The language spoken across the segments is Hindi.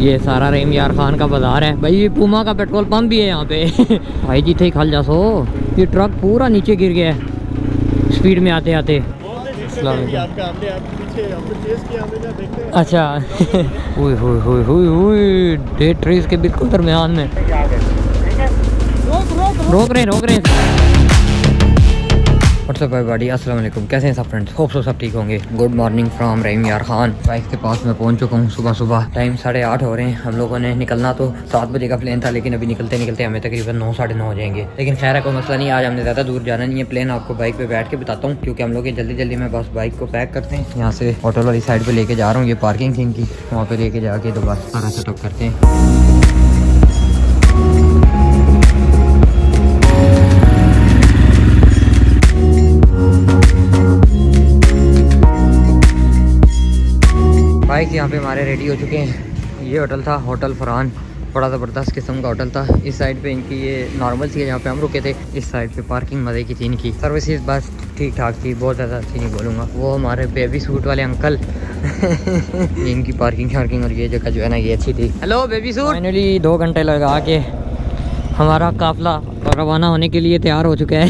ये सारा रहीम यार खान का बाजार है भाई। ये पूमा का पेट्रोल पंप भी है यहाँ पे भाई जी थे खल जा सो। ये ट्रक पूरा नीचे गिर गया है स्पीड में आते आते। अच्छा डेट ट्रीज के बिल्कुल दरमियान में रोक रहे व्हाट्सअप एवरीबॉडी, अस्सलाम वालेकुम। कैसे हैं सब फ्रेंड्स? होप सो सब ठीक होंगे। गुड मॉर्निंग फ्रॉम रहीम यार खान। बाइक के पास मैं पहुंच चुका हूं। सुबह टाइम 8:30 हो रहे हैं। हम लोगों ने निकलना तो 7 बजे का प्लान था, लेकिन अभी निकलते हमें तकरीबन 9 साढ़े 9 हो जाएंगे। लेकिन खैर है, कोई मसला नहीं। आज हमने ज़्यादा दूर जाना नहीं है। प्लान आपको बाइक पे बैठ के बताता हूँ, क्योंकि हम लोग जल्दी में बस बाइक को पैक करते हैं। यहाँ से होटल वाली साइड पर लेके जा रहा हूँ। ये पार्किंग थी इनकी, वहाँ पर लेके जाके दोबारा सारा सेटअप करते हैं। बाइक यहाँ पे हमारे रेडी हो चुके हैं। ये होटल था होटल फरहान, बड़ा ज़बरदस्त किस्म का होटल था। इस साइड पे इनकी ये नॉर्मल सी है जहाँ पे हम रुके थे। इस साइड पे पार्किंग मज़े की थी इनकी। सर्विसेज बस ठीक ठाक थी, बहुत ज़्यादा अच्छी नहीं बोलूँगा। वो हमारे बेबी सूट वाले अंकल इनकी पार्किंग और ये जगह जो है ना ये अच्छी थी। Hello baby suit. फाइनली 2 घंटे लगा के हमारा काफिला रवाना होने के लिए तैयार हो चुका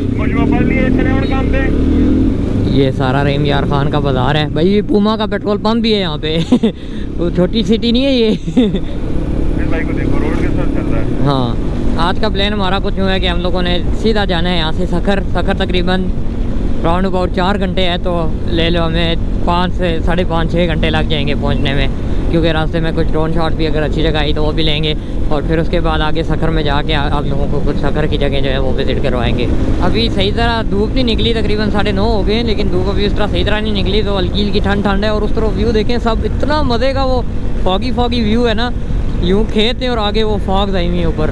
है। ये सारा रहीम यार खान का बाजार है भाई। ये पूमा का पेट्रोल पंप भी है यहाँ पे वो छोटी सिटी नहीं है ये भाई को देखो, रोड के साथ चल रहा है। हाँ, आज का प्लान हमारा कुछ यूँ है कि हम लोगों ने सीधा जाना है यहाँ से सखर तकरीबन राउंड अबाउट 4 घंटे है। तो ले लो हमें 5 से 5.5 6 घंटे लग जाएंगे पहुँचने में, क्योंकि रास्ते में कुछ ड्रोन शॉट भी अगर अच्छी जगह आई तो वो भी लेंगे। और फिर उसके बाद आगे सखर में जाके आप लोगों को कुछ सखर की जगह जो है वो विज़िट करवाएंगे। अभी सही तरह धूप नहीं निकली, तकरीबन 9:30 हो गए, लेकिन धूप अभी उस तरह सही तरह नहीं निकली। तो हल्की ठंड है। और उस तरफ व्यू देखें सब, इतना मज़े का वो फॉगी व्यू है ना। यूँ खेत है और आगे वो फॉग आई हुई है ऊपर।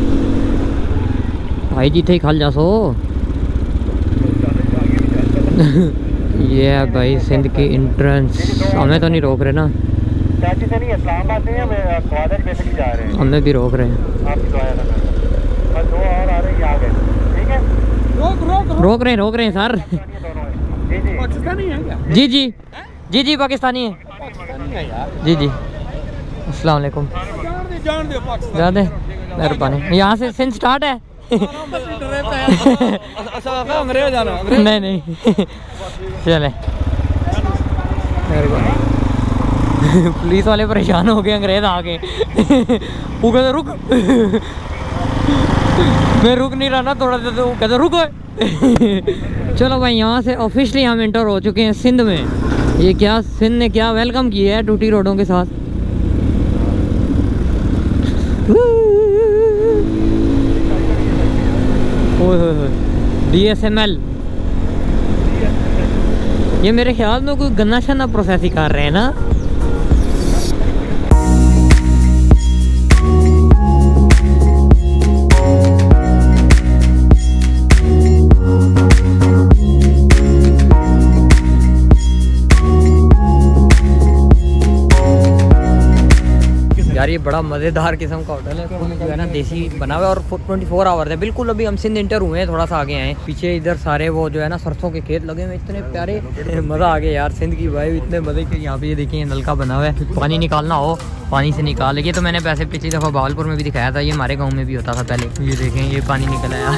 भाई जी थे खल जा सो ये है भाई सिंध की एंट्रेंस। हमें तो नहीं रोक रहे ना, हमें भी रोक रहे हैं। रोक रहे हैं सर। पाकिस्तानी है क्या? जी पाकिस्तानी है जी। अस्सलाम वालेकुम। जान दे मेहरबानी। यहाँ से सिंध स्टार्ट है नहीं चले पुलिस वाले परेशान हो गए, अंग्रेज आ गए वो कहते रुक मैं रुक नहीं रहा ना थोड़ा देर, तो वो कहते रुक चलो भाई, यहाँ से ऑफिशियली हम एंटर हो चुके हैं सिंध में। ये क्या सिंध ने क्या वेलकम किया है टूटी रोडों के साथ। DSML ये मेरे ख्याल में कोई गन्ना शन्ना प्रोसेसिंग कर रहे हैं ना। यार ये बड़ा मज़ेदार किस्म का होटल है, जो है ना देसी बना हुआ है और 24 आवर्स है बिल्कुल। अभी हम सिंध इंटर हुए हैं, थोड़ा सा आगे आए। पीछे इधर सारे वो जो है ना सरसों के खेत लगे हुए, इतने प्यारे मज़ा आ गया यार। सिंध की भाई इतने मज़े के। यहाँ पे ये देखिए नलका बना हुआ है, पानी निकालना हो पानी से निकाल। ये तो मैंने पैसे पिछली दफ़ा भावलपुर में भी दिखाया था, ये हमारे गाँव में भी होता था पहले। ये देखें ये पानी निकल आया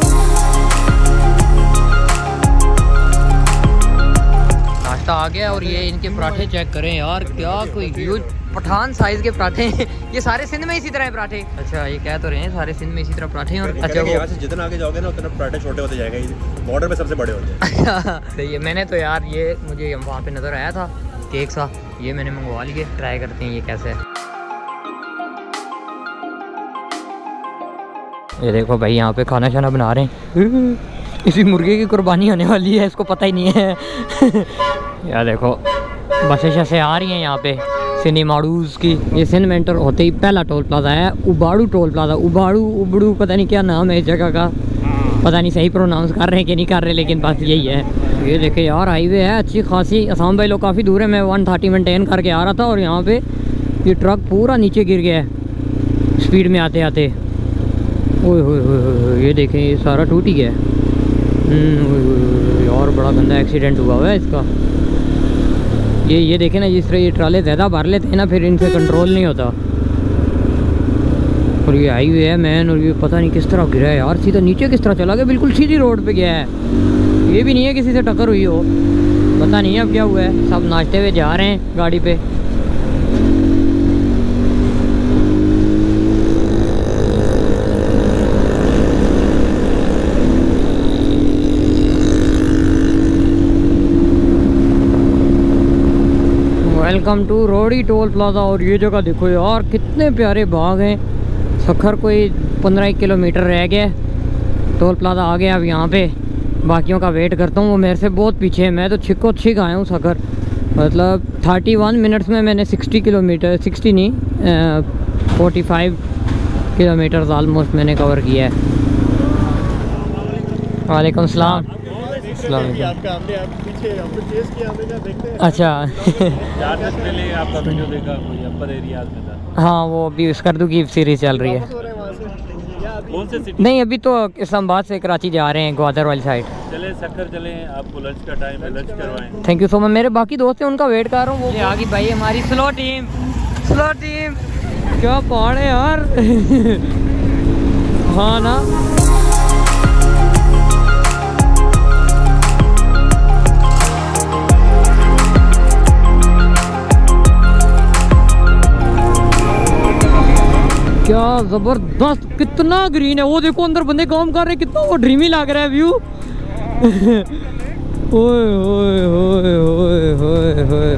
नाश्ता आ गया। और ये इनके पराठे चेक करें यार, क्या कोई ह्यूज पठान साइज के पराठे ये सारे सिंध में इसी तरह है पराठे। अच्छा ये कह तो रहे हैं सारे सिंध में इसी तरह पराठे। और अच्छा यहाँ से जितना आगे जाओगे ना उतना पराठे छोटे होते जाएंगे, बॉर्डर पे सबसे बड़े होते हैं। सही है। मैंने तो यार ये मुझे वहाँ पे नज़र आया था केक सा, ये मैंने मंगवा लिए। ट्राई करते हैं ये कैसे है। ये देखो भाई यहाँ पे खाना शाना बना रहे हैं। इसी मुर्गे की कुर्बानी होने वाली है, इसको पता ही नहीं है यार देखो बसें शसें आ रही हैं यहाँ पे सिनेमाडूज की। ये सिंध में एंटर होते ही पहला टोल प्लाजा है उबाड़ू टोल प्लाजा। उबड़ू पता नहीं क्या नाम है इस जगह का, पता नहीं सही प्रोनाउंस कर रहे हैं कि नहीं कर रहे, लेकिन बस यही है। ये देखे यार हाईवे है अच्छी खासी। असम भाई लोग काफ़ी दूर है, मैं 130 मेंटेन करके आ रहा था और यहाँ पे ये ट्रक पूरा नीचे गिर गया है स्पीड में आते आते। ओए ये देखें ये सारा टूट ही गया है। और बड़ा गंदा एक्सीडेंट हुआ है इसका। ये देखें ना, जिस तरह ये ट्राले ज़्यादा भर लेते हैं ना, फिर इनसे कंट्रोल नहीं होता। और ये हाईवे है मैन, और ये पता नहीं किस तरह गिरा है यार, सीधा नीचे किस तरह चला गया, बिल्कुल सीधी रोड पे गया है। ये भी नहीं है किसी से टक्कर हुई हो, पता नहीं अब क्या हुआ है। सब नाचते हुए जा रहे हैं गाड़ी पे। Welcome to Rodi toll plaza. और ये जगह देखो यार, कितने प्यारे बाग हैं। सखर कोई 15 किलोमीटर रह गया, टोल प्लाजा आ गया। अब यहाँ पे बाकियों का वेट करता हूँ, वो मेरे से बहुत पीछे है। मैं तो छिको छिक आया हूँ सखर, मतलब 31 मिनट्स में मैंने 60 किलोमीटर, 60 नहीं 45 किलोमीटर ऑलमोस्ट मैंने कवर किया है। वालेकुम सलाम। अच्छा आपका वीडियो देखा, कोई अपर एरियाज में था। हाँ, वो अभी स्कर्दू की सीरीज चल रही है। कौन से सिटी? नहीं, अभी तो इस्लामाबाद से कराची जा रहे हैं, ग्वादर वाली साइड। चले सखर चले, आपको लंच का टाइम है, लंच करवाएं। Thank you so much. मेरे बाकी दोस्त हैं, उनका वेट कर रहा हूँ। वो आ गई भाई हमारी स्लो टीम। स्लो टीम क्या पहाड़ है यार। हाँ ना, क्या जबरदस्त, कितना ग्रीन है। वो देखो अंदर बंदे काम कर रहे हैं, कितना वो ड्रीमी लग रहा है व्यू। ओए ओए ओए ओए ओए ओए,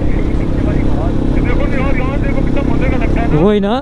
वही ना,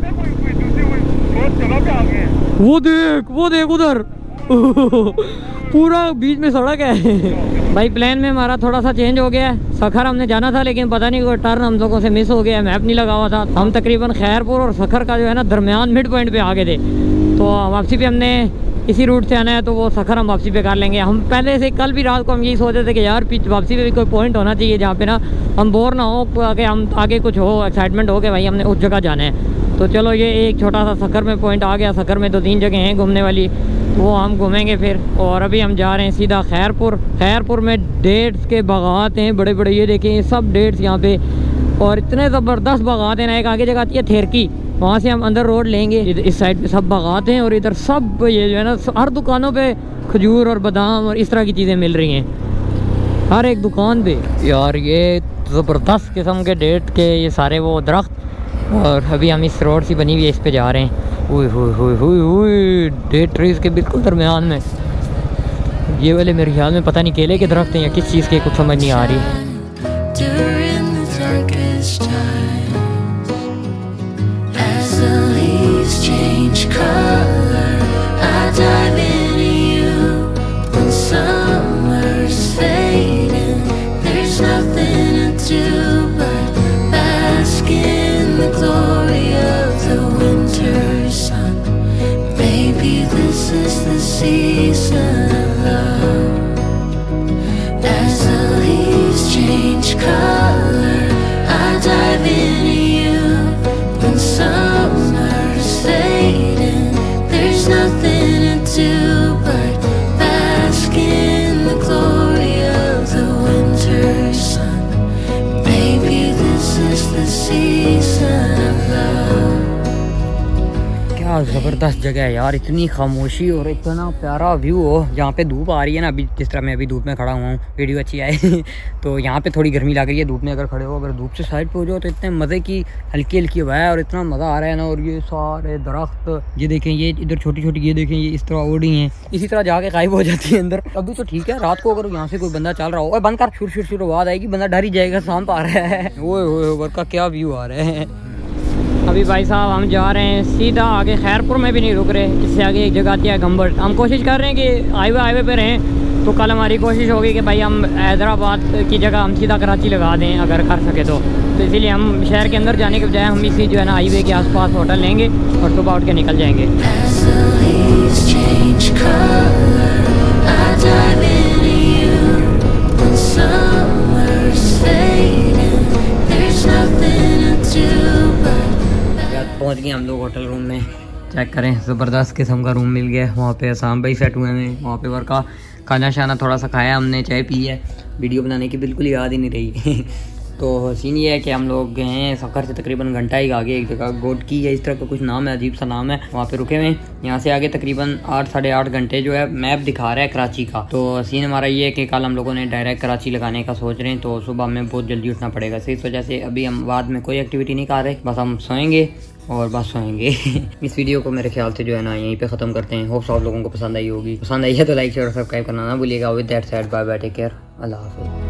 वो देख उधर। पूरा बीच में सड़क है। भाई प्लान में हमारा थोड़ा सा चेंज हो गया है। सखर हमने जाना था, लेकिन पता नहीं कोई टर्न हम लोगों से मिस हो गया, मैप नहीं लगा हुआ था। हम तकरीबन खैरपुर और सखर का जो है ना दरमियान मिड पॉइंट पे आ गए थे। तो वापसी पे हमने इसी रूट से आना है, तो वो सखर हम वापसी पे कर लेंगे। हम पहले से कल भी रात को हम यही सोच रहे थे कि यार वापसी पे भी कोई पॉइंट होना चाहिए जहाँ पे ना हम बोर ना हो, कि हम आगे कुछ हो, एक्साइटमेंट हो कि भाई हमने उस जगह जाना है। तो चलो ये एक छोटा सा सखर में पॉइंट आ गया। सखर में 2-3 जगह हैं घूमने वाली, वो हम घूमेंगे फिर। और अभी हम जा रहे हैं सीधा खैरपुर। खैरपुर में डेट्स के बागात हैं बड़े बड़े, ये देखें ये सब डेट्स यहाँ पे, और इतने ज़बरदस्त बागात हैं ना। एक आगे जगह आती है थेरकी, वहाँ से हम अंदर रोड लेंगे। इस साइड पे सब बागात हैं, और इधर सब ये जो है ना हर दुकानों पे खजूर और बादाम और इस तरह की चीज़ें मिल रही हैं हर एक दुकान पे। यार ये ज़बरदस्त किस्म के डेट के ये सारे वो दरख्त, और अभी हम इस रोड सी बनी हुई है, इस पे जा रहे हैं। हुई डेट ट्रीज के बिल्कुल दरमियान में। ये वाले मेरे ख्याल में पता नहीं केले के दरख्त हैं या किस चीज़ के, कुछ समझ नहीं आ रही। Season of love, as the leaves change color, I dive into you. When summer's fading, there's nothing to do but bask in the glory of the winter sun. Maybe this is the season of love. क्या ज़बरदस्त जगह है यार, इतनी खामोशी और इतना प्यारा व्यू हो। जहाँ पे धूप आ रही है ना, अभी जिस तरह मैं अभी धूप में खड़ा हुआ हूँ, वीडियो अच्छी आए। तो यहाँ पे थोड़ी गर्मी लग रही है धूप में अगर खड़े हो। अगर धूप से साइड पे हो जाओ तो इतने मज़े की हल्की हल्की हवा है और इतना मज़ा आ रहा है ना। और ये सारे दरख्त, ये देखें, ये इधर छोटी छोटी, ये देखें, ये इस तरह ओढ़ी हैं, इसी तरह जाके गायब हो जाती है अंदर। अभी तो ठीक है, रात को अगर यहाँ से कोई बंदा चल रहा हो, बंद कर, शुरू आवाज़ आएगी, बंदा डर ही जाएगा, सांप आ रहा है। वो का क्या व्यू आ रहा है। अभी भाई साहब हम जा रहे हैं सीधा आगे, खैरपुर में भी नहीं रुक रहे, इससे आगे एक जगह आती है गंबट। हम कोशिश कर रहे हैं कि हाईवे पे रहें। तो कल हमारी कोशिश होगी कि भाई हम हैदराबाद की जगह हम सीधा कराची लगा दें अगर कर सके तो इसीलिए हम शहर के अंदर जाने के बजाय हम इसी जो है ना हाईवे के आसपास होटल लेंगे और सुबह उठ के निकल जाएंगे। पहुंच गए हम लोग होटल रूम में। चेक करें, ज़बरदस्त किस्म का रूम मिल गया। वहाँ पे आसाम भाई सेट हुए हैं, वहाँ पे वर्का खाना शाना थोड़ा सा खाया हमने, चाय पी है। वीडियो बनाने की बिल्कुल याद ही नहीं रही। तो सीन ये है कि हम लोग गए हैं सफ़र से तकरीबन घंटा ही आगे, एक जगह गोटकी या इस तरह का कुछ नाम है, अजीब सा नाम है, वहाँ पे रुके हुए हैं। यहाँ से आगे तकरीबन 8 साढ़े 8 घंटे जो है मैप दिखा रहा है कराची का। तो सीन हमारा ये है कि कल हम लोगों ने डायरेक्ट कराची लगाने का सोच रहे हैं, तो सुबह हमें बहुत जल्दी उठना पड़ेगा। इस वजह से अभी हम बाद में कोई एक्टिविटी नहीं कर रहे, बस हम सोएंगे और बस सोएंगे। इस वीडियो को मेरे ख्याल से जो है ना यहीं पे ख़त्म करते हैं। होप्स आप लोगों को पसंद आई होगी, पसंद आई है तो लाइक शेयर और सब्सक्राइब करना ना भूलिएगा। With that said bye bye, take care, अल्लाह हाफिज़।